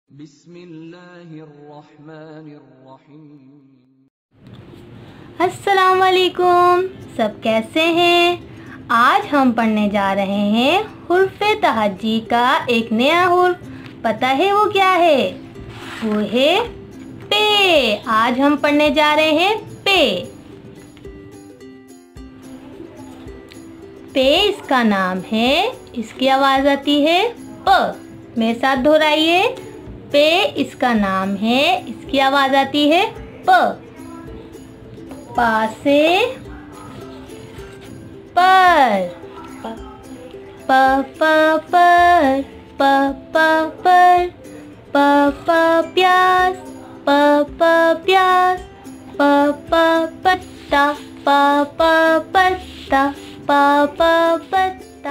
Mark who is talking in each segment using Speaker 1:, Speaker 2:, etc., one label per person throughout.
Speaker 1: बिस्मिल्लाहिर्रहमानिर्रहीम। अस्सलाम वालेकुम, सब कैसे हैं। आज हम पढ़ने जा रहे हैं हुर्फ़े तहज्जी का एक नया हुर्फ। पता है वो क्या है? वो है पे। आज हम पढ़ने जा रहे हैं पे। पे इसका नाम है, इसकी आवाज़ आती है प। मेरे साथ दोहराइए। पे इसका नाम है, इसकी आवाज़ आती है प। पा से पर, प पर, प पर, प प्यास, प प्यास, प पत्ता, प पत्ता, प पत्ता।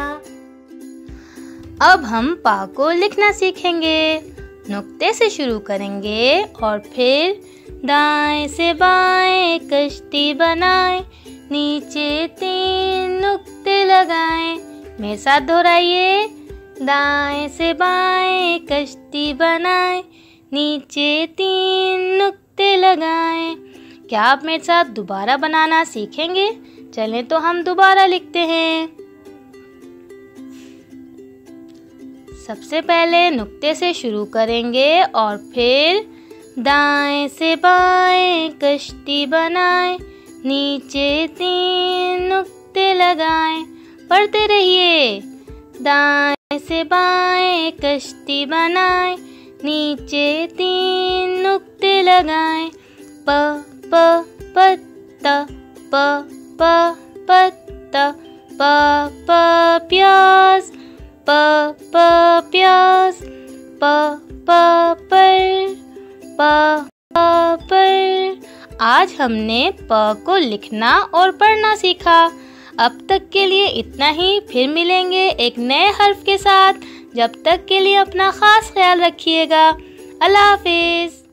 Speaker 1: अब हम पा को लिखना सीखेंगे। नुक्ते से शुरू करेंगे और फिर दाएं से बाएं कश्ती बनाएं, नीचे 3 नुक्ते लगाएं। मेरे साथ दोहराइए। दाएं से बाएं कश्ती बनाएं, नीचे 3 नुक्ते लगाएं। क्या आप मेरे साथ दोबारा बनाना सीखेंगे? चलें तो हम दोबारा लिखते हैं। सबसे पहले नुक्ते से शुरू करेंगे और फिर दाएं से बाएं कश्ती बनाएं, नीचे 3 नुक्ते लगाएं। पढ़ते रहिए। दाएं से बाएं कश्ती बनाएं, नीचे 3 नुक्ते लगाएं। प पत्ता, प पत्ता, प प्यास, प प्यास, प पर, प पर। आज हमने प को लिखना और पढ़ना सीखा। अब तक के लिए इतना ही। फिर मिलेंगे एक नए हर्फ के साथ। जब तक के लिए अपना खास ख्याल रखिएगा। अल्लाह हाफिज।